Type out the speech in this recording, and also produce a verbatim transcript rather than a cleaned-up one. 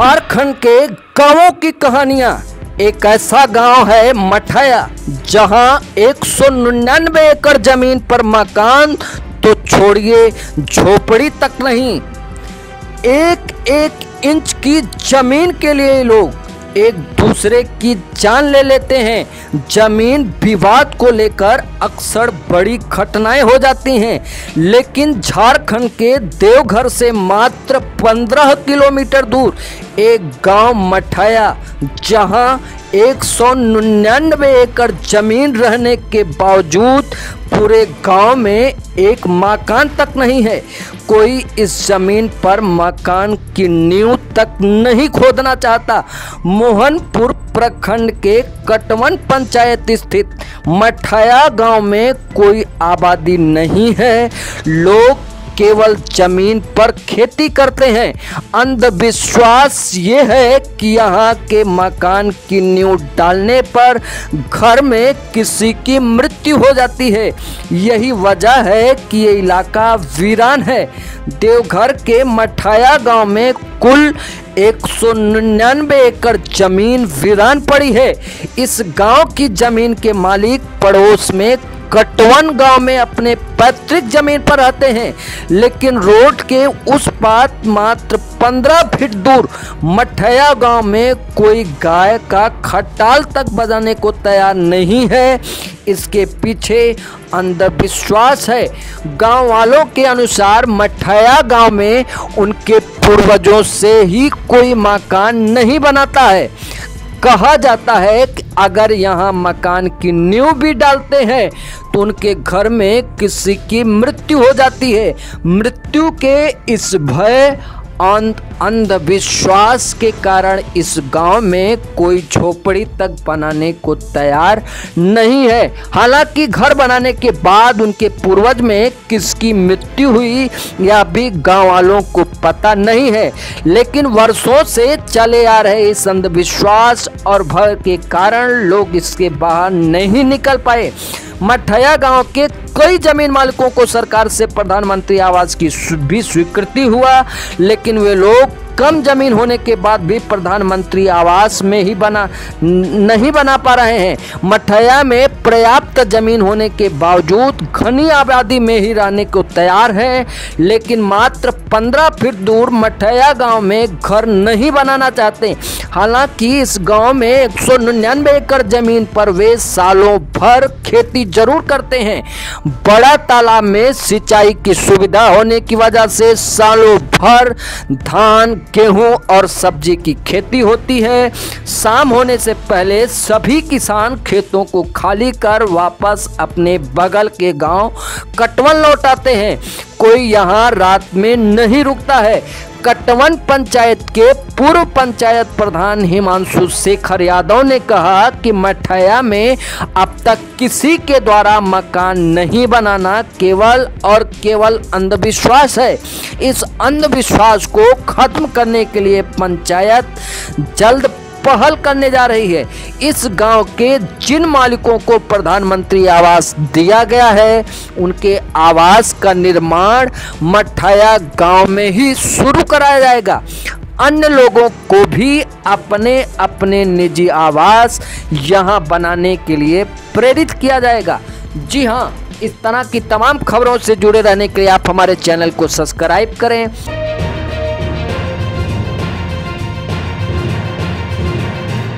झारखंड के गांवों की कहानियां। एक ऐसा गांव है मठैया, जहां एक सौ निन्यानवे एकड़ जमीन पर मकान तो छोड़िए झोपड़ी तक नहीं, एक एक इंच की जमीन के लिए लोग एक दूसरे की जान ले लेते हैं। जमीन विवाद को लेकर अक्सर बड़ी घटनाएं हो जाती हैं, लेकिन झारखंड के देवघर से मात्र पंद्रह किलोमीटर दूर एक गांव मठैया, जहां एक सौ निन्यानवे एकड़ जमीन रहने के बावजूद पूरे गांव में एक मकान तक नहीं है। कोई इस जमीन पर मकान की नींव तक नहीं खोदना चाहता। मोहनपुर प्रखंड के कटवन पंचायत स्थित मठैया गांव में कोई आबादी नहीं है। लोग केवल जमीन पर खेती करते हैं। अंधविश्वास ये है कि यहाँ के मकान की नींव डालने पर घर में किसी की मृत्यु हो जाती है। यही वजह है कि ये इलाका वीरान है। देवघर के मठैया गांव में कुल एक सौ निन्यानवे एकड़ जमीन वीरान पड़ी है। इस गांव की जमीन के मालिक पड़ोस में कटवन गांव में अपने पैतृक जमीन पर रहते हैं, लेकिन रोड के उस पार मात्र पंद्रह फीट दूर मठैया गांव में कोई गाय का खटाल तक बजाने को तैयार नहीं है। इसके पीछे अंधविश्वास है। गांव वालों के अनुसार मठैया गांव में उनके पूर्वजों से ही कोई मकान नहीं बनाता है। कहा जाता है कि अगर यहाँ मकान की नींव भी डालते हैं तो उनके घर में किसी की मृत्यु हो जाती है। मृत्यु के इस भय अंधविश्वास के कारण इस गांव में कोई झोपड़ी तक बनाने को तैयार नहीं है। हालांकि घर बनाने के बाद उनके पूर्वज में किसकी मृत्यु हुई या भी गांव वालों को पता नहीं है, लेकिन वर्षों से चले आ रहे इस अंधविश्वास और भय के कारण लोग इसके बाहर नहीं निकल पाए। मठैया गांव के कई जमीन मालिकों को सरकार से प्रधानमंत्री आवास की भी स्वीकृति हुआ, लेकिन वे लोग कम जमीन होने के बाद भी प्रधानमंत्री आवास में ही बना नहीं बना पा रहे हैं। मठैया में पर्याप्त जमीन होने के बावजूद घनी आबादी में ही रहने को तैयार है, लेकिन मात्र पंद्रह फीट दूर मठैया गांव में घर नहीं बनाना चाहते। हालांकि इस गांव में एक सौ निन्यानवे एकड़ जमीन पर वे सालों भर खेती जरूर करते हैं। बड़ा तालाब में सिंचाई की सुविधा होने की वजह से सालों भर धान, गेहूं और सब्जी की खेती होती है। शाम होने से पहले सभी किसान खेतों को खाली कर वापस अपने बगल के गांव कटवन लौट आते हैं। कोई यहाँ रात में नहीं रुकता है। कटवन पंचायत के पूर्व पंचायत प्रधान हिमांशु शेखर यादव ने कहा कि मठैया में अब तक किसी के द्वारा मकान नहीं बनाना केवल और केवल अंधविश्वास है। इस अंधविश्वास को खत्म करने के लिए पंचायत जल्द पहल करने जा रही है। इस गांव के जिन मालिकों को प्रधानमंत्री आवास दिया गया है, उनके आवास का निर्माण मठैया गांव में ही शुरू कराया जाएगा। अन्य लोगों को भी अपने अपने निजी आवास यहां बनाने के लिए प्रेरित किया जाएगा। जी हां, इस तरह की तमाम खबरों से जुड़े रहने के लिए आप हमारे चैनल को सब्सक्राइब करें।